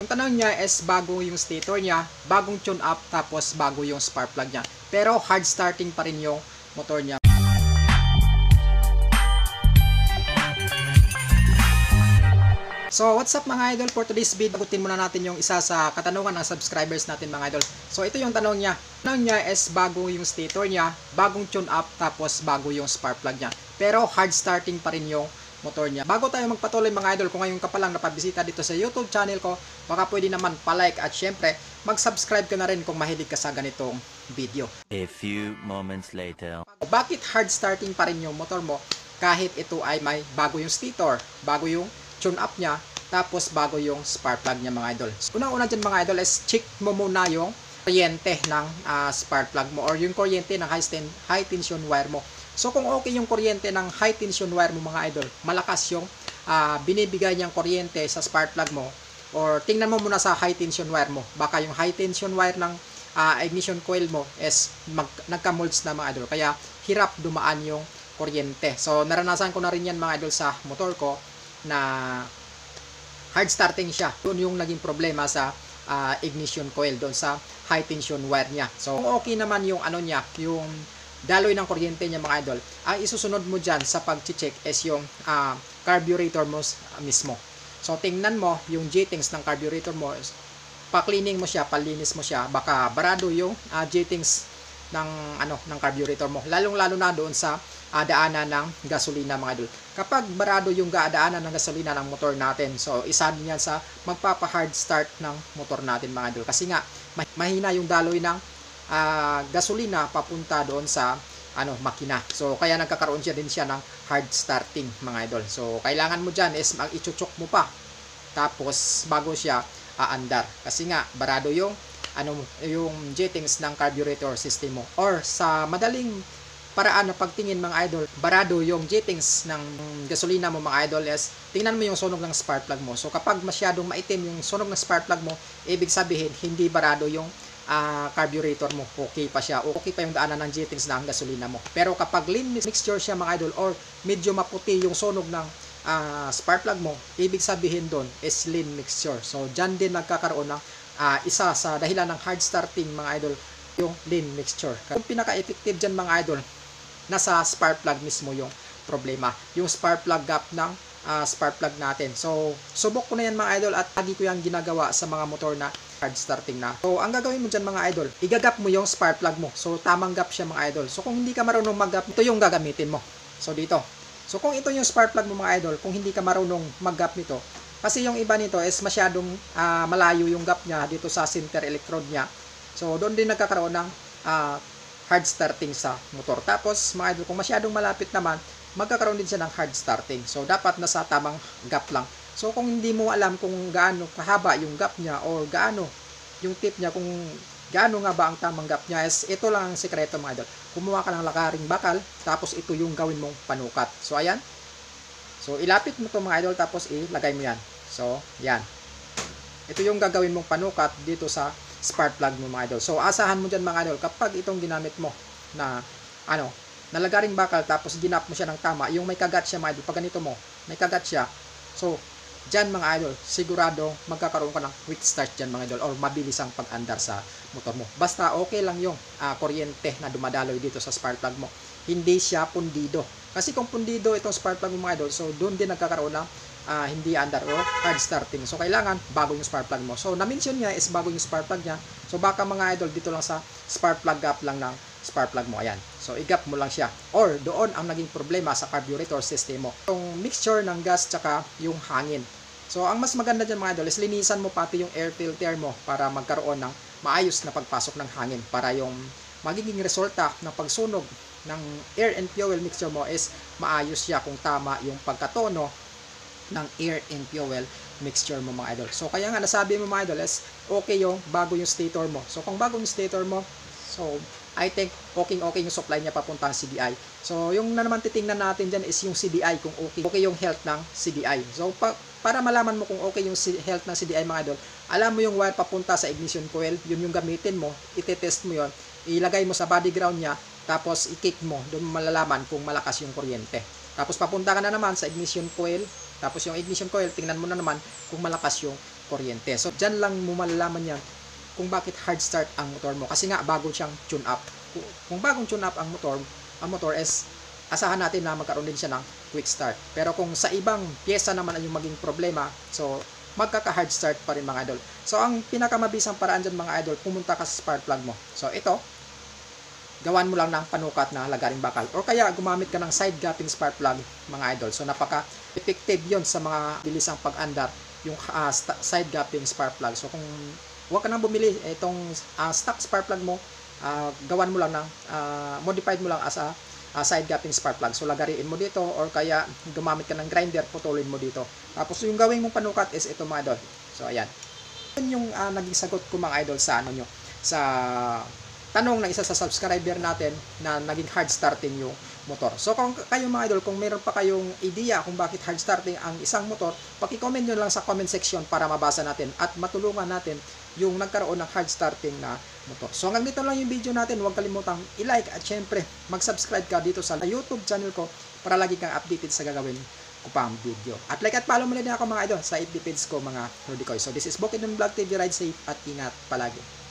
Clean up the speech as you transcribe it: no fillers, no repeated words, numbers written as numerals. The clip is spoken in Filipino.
Ang tanong niya is bago yung stator niya, bagong tune up, tapos bago yung spark plug niya. Pero hard starting pa rin yung motor niya. So what's up mga idol, for today's video sagutin muna natin yung isa sa katanungan ng subscribers natin mga idol. So ito yung tanong niya. Tanong niya is bago yung stator niya, bagong tune up, tapos bago yung spark plug niya. Pero hard starting pa rin yung motor niya. Bago tayo magpatuloy mga idol, kung ngayon ka pa lang napabisita dito sa YouTube channel ko, baka pwede naman pa-like at syempre mag-subscribe ka na rin kung mahilig ka sa ganitong video. A few moments later. Bakit hard starting pa rin yung motor mo kahit ito ay may bago yung stator, bago yung tune up niya, tapos bago yung spark plug niya mga idol? Unang-una dyan mga idol is check mo muna yung kuryente ng spark plug mo or yung kuryente ng high tension wire mo. So kung okay yung kuryente ng high tension wire mo mga idol, malakas yung binibigay niyang kuryente sa spark plug mo, or tingnan mo muna sa high tension wire mo, baka yung high tension wire ng ignition coil mo is nagka-molds na mga idol, kaya hirap dumaan yung kuryente. So naranasan ko na rin yan mga idol sa motor ko na hard starting siya. Doon yung naging problema sa ignition coil, doon sa high tension wire niya. So kung okay naman yung ano niya, yung daloy ng kuryente niya mga idol, ang isusunod mo dyan sa pag-check is yung carburetor mo mismo. So tingnan mo yung jetings ng carburetor mo, pa-cleaning mo siya, palinis mo siya, baka barado yung jetings ng carburetor mo, lalong-lalo na doon sa daanan ng gasolina mga idol. Kapag barado yung daanan ng gasolina ng motor natin, so isa din yan sa magpapa-hard start ng motor natin mga idol, kasi nga mahina yung daloy ng gasolina papunta doon sa makina. So kaya nagkakaroon siya din siya ng hard starting mga idol. So kailangan mo dyan is mag-ichuchok mo pa tapos bago siya aandar, kasi nga barado yung yung jetings ng carburetor system mo, or sa madaling paraan na pagtingin mga idol, barado yung jetings ng gasolina mo mga idol is tingnan mo yung sunog ng spark plug mo. So kapag masyadong maitim yung sunog ng spark plug mo, ibig sabihin hindi barado yung carburetor mo, okay pa siya, okay pa yung daanan ng jetings ng gasolina mo. Pero kapag lean mixture siya mga idol, or medyo maputi yung sunog ng spark plug mo, ibig sabihin doon is lean mixture. So dyan din nagkakaroon ng isa sa dahilan ng hard starting mga idol, yung lean mixture. Yung pinaka-effective dyan mga idol, nasa spark plug mismo yung problema, yung spark plug gap ng spark plug natin. So subok ko na yan mga idol, at lagi ko yan ginagawa sa mga motor na hard starting na. So ang gagawin mo dyan mga idol, igagap mo yung spark plug mo. So tamang gap siya mga idol. So kung hindi ka marunong mag-gap, ito yung gagamitin mo. So dito. So kung ito yung spark plug mo mga idol, kung hindi ka marunong mag-gap nito, kasi yung iba nito is masyadong malayo yung gap niya dito sa center electrode niya. So doon din nagkakaroon ng hard starting sa motor. Tapos mga idol, kung masyadong malapit naman, magkakaroon din siya ng hard starting. So dapat nasa tamang gap lang. So kung hindi mo alam kung gaano kahaba yung gap niya, or gaano yung tip niya, kung gaano nga ba ang tamang gap niya, is ito lang ang sekreto mga idol. Kumuha ka ng lakaring bakal, tapos ito yung gawin mong panukat. So ayan. So ilapit mo to mga idol, tapos ilagay mo yan. So yan. Ito yung gagawin mong panukat dito sa spark plug mo mga idol. So asahan mo dyan mga idol, kapag itong ginamit mo na nalagaring bakal, tapos ginap mo siya ng tama, yung may kagat siya mga idol, pag ganito mo, may kagat siya. So dyan mga idol, sigurado magkakaroon ka ng quick start dyan mga idol, or mabilis ang pag-andar sa motor mo. Basta okay lang yung kuryente na dumadaloy dito sa spark plug mo, hindi siya pundido. Kasi kung pundido itong spark plug mo mga idol, so doon din nagkakaroon ng hindi andar o hard starting. So kailangan bago yung spark plug mo. So na-mention niya is bago yung spark plug niya. So baka mga idol dito lang sa spark plug gap lang ng spark plug mo. Ayan. So i-gap mo lang siya. Or doon ang naging problema sa carburetor system mo, yung mixture ng gas tsaka yung hangin. So ang mas maganda dyan mga idol is linisan mo pati yung air filter mo para magkaroon ng maayos na pagpasok ng hangin, para yung magiging resulta ng pagsunog ng air and fuel mixture mo is maayos siya, kung tama yung pagkatono ng air and fuel mixture mo mga idol. So kaya nga nasabi mo mga idol is okay yung bago yung stator mo. So kung bago yung stator mo, so I think okay yung supply niya papuntang CDI. So yung na naman titingnan natin dyan is yung CDI, kung okay yung health ng CDI. So para malaman mo kung okay yung health ng CDI mga idol, alam mo yung wire papunta sa ignition coil, yun yung gamitin mo, itetest mo yun, ilagay mo sa body ground niya, tapos i-kick mo, doon mo malalaman kung malakas yung kuryente. Tapos papunta ka na naman sa ignition coil, tapos yung ignition coil, tingnan mo na naman kung malakas yung kuryente. So dyan lang mo malalaman yan kung bakit hard start ang motor mo, kasi nga bago siyang tune up. Kung bagong tune up ang motor is asahan natin na magkaroon din siya ng quick start. Pero kung sa ibang pyesa naman ay yung maging problema, so magkaka-hard start pa rin mga idol. So ang pinakamabisang paraan dyan mga idol, pumunta ka sa spark plug mo. So ito, gawan mo lang ng panukat na lagaring bakal. O kaya gumamit ka ng side gapping spark plug mga idol. So napaka-effective yon sa mga bilisang pag-andar, yung side gapping spark plug. So kung huwag ka nang bumili itong stock spark plug mo, gawan mo lang ng modified mo lang as a side gapping spark plug. So lagariin mo dito or kaya gumamit ka ng grinder, putulin mo dito. Tapos yung gawin mong panukat is ito mga idol. So ayan. Yun yung naging sagot ko mga idol sa ano nyo, sa tanong ng isa sa subscriber natin na naging hard starting yung motor. So kung kayo mga idol, kung meron pa kayong idea kung bakit hard starting ang isang motor, paki-comment nyo lang sa comment section para mabasa natin at matulungan natin yung nagkaroon ng hard starting na motor. So hanggang dito lang yung video natin. Huwag kalimutang i-like at syempre mag-subscribe ka dito sa YouTube channel ko para lagi kang updated sa gagawin ko pang video. At like at follow mo na din ako mga idol sa FB page ko mga Rudy Koy. So this is Bukidnon Vlog TV. Ride safe at ingat palagi.